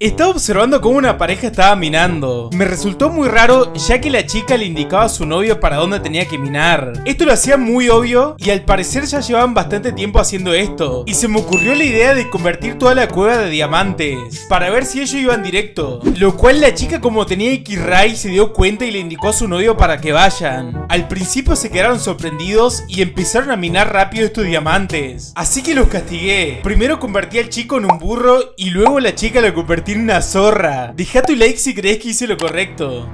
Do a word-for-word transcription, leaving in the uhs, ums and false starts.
Estaba observando cómo una pareja estaba minando. Me resultó muy raro, ya que la chica le indicaba a su novio para dónde tenía que minar. Esto lo hacía muy obvio y al parecer ya llevaban bastante tiempo haciendo esto. Y se me ocurrió la idea de convertir toda la cueva de diamantes para ver si ellos iban directo. Lo cual la chica, como tenía X-Ray, se dio cuenta y le indicó a su novio para que vayan. Al principio se quedaron sorprendidos y empezaron a minar rápido estos diamantes. Así que los castigué. Primero convertí al chico en un burro y luego la chica lo convertí en una zorra. Deja tu like si crees que hice lo correcto.